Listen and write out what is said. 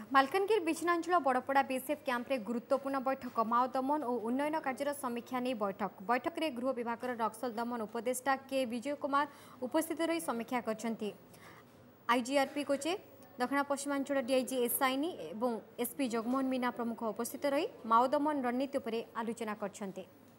Malkangiri विछिन्नांचल बड़पड़ा BSF कैंप्रे गुरुत्वपूर्ण बैठक माओ दमन और उन्नयन कार्यर समीक्षा नहीं बैठक में गृह विभाग नक्सल दमन उपदेष्टा के विजय कुमार उपस्थित रही समीक्षा कर आईजीआरपी कोचे दक्षिण पश्चिमांचल डीआईजी एसआईनी और एसपी जगमोहन मीना प्रमुख उपस्थित रही माओ दमन रणनीति पर आलोचना कर।